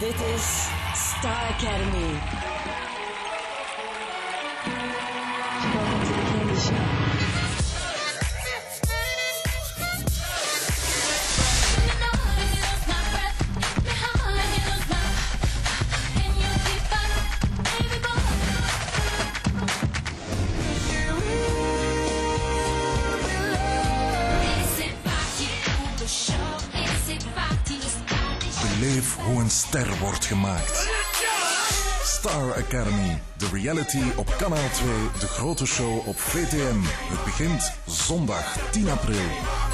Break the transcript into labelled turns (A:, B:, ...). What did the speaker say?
A: Dit is Star Academy. Welcome to the Candy Show.
B: Beleef hoe een ster wordt gemaakt. Star Academy, de reality op Kanaal 2, de grote show op VTM. Het begint zondag 10 april.